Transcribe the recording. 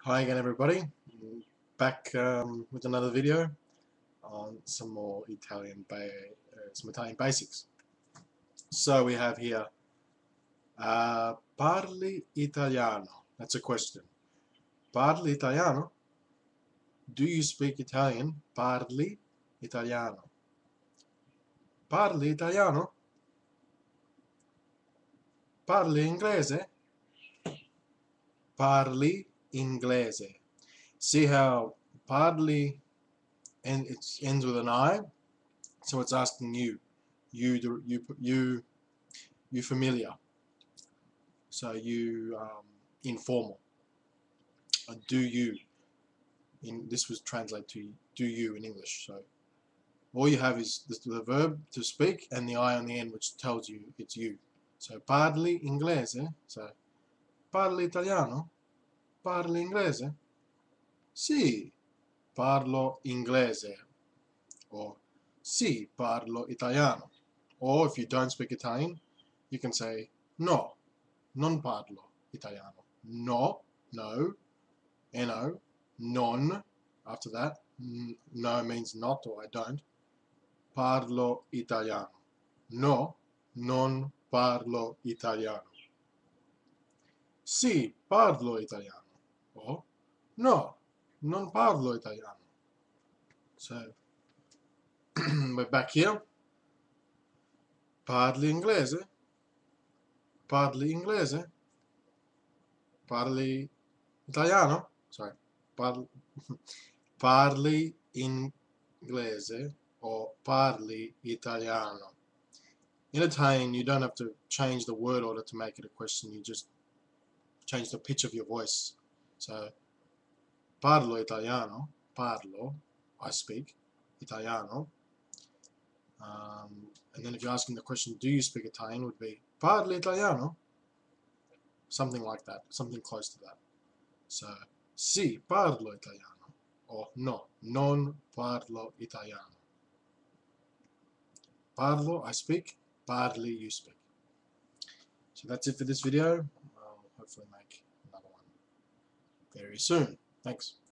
Hi again, everybody. Back with another video on some more some Italian basics. So we have here, parli italiano? That's a question. Parli italiano? Do you speak Italian? Parli italiano? Parli italiano? Parli inglese? Parli inglese. See how parli and it ends with an I, so it's asking you, you familiar. So you informal. Do you? This was translated to do you in English. So all you have is the verb to speak and the I on the end, which tells you it's you. So parli inglese. So parli italiano. Parli inglese. Sì, parlo inglese. Or sì, parlo italiano. Or if you don't speak Italian, you can say no, non parlo italiano. No, no, no, non, after that, no means not or I don't. Parlo italiano. No, non parlo italiano. Sì, parlo italiano. Or no, non parlo italiano. So we're back here. Parli inglese? Parli inglese? Parli italiano? Sorry. Parli, parli inglese or parli italiano. In Italian, you don't have to change the word order to make it a question. You just change the pitch of your voice. So, parlo italiano, parlo, I speak Italiano. And then if you're asking the question, do you speak Italian, would be parli italiano? Something like that, something close to that. So, sì, parlo italiano. Or no, non parlo italiano. Parlo, I speak. Parli, you speak. So that's it for this video. I'll hopefully make another one very soon. Thanks.